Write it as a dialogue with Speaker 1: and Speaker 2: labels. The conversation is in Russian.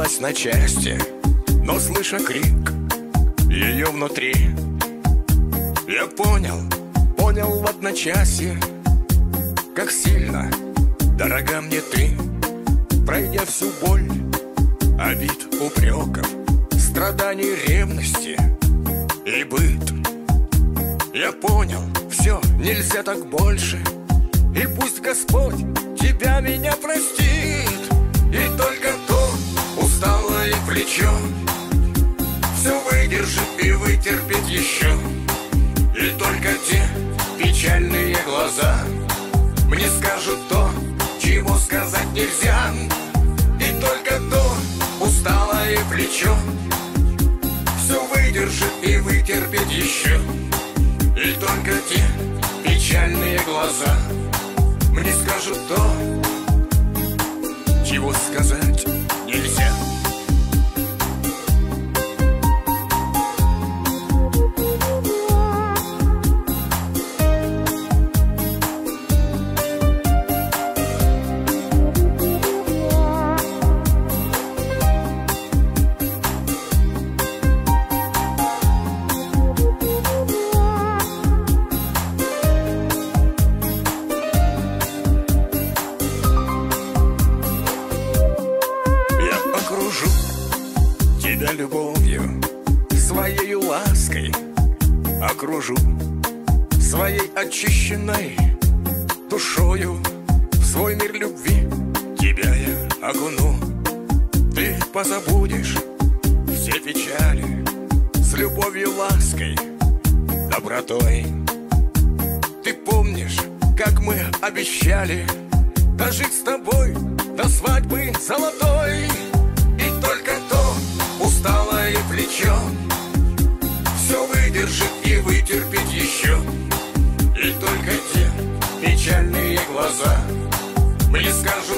Speaker 1: разлетелась на части, но слыша крик ее внутри, я понял в одночасье, как сильно дорога мне ты. Пройдя всю боль, обид, упреков, страданий, ревности и быт, я понял, все, нельзя так больше. И пусть Господь тебя, меня простит. И только то усталое плечо все выдержит и вытерпит еще. И только те печальные глаза мне скажут то, чего сказать нельзя. И только то усталое плечо все выдержит и вытерпит еще. И только те печальные глаза мне скажут то, чего сказать нельзя. Тебя любовью, своей лаской окружу, своей очищенной душою в свой мир любви тебя я окуну. Ты позабудешь все печали с любовью, лаской, добротой. Ты помнишь, как мы обещали дожить с тобой до свадьбы золотой. И только то усталое плечо все выдержит и вытерпит еще. И только те печальные глаза мне скажут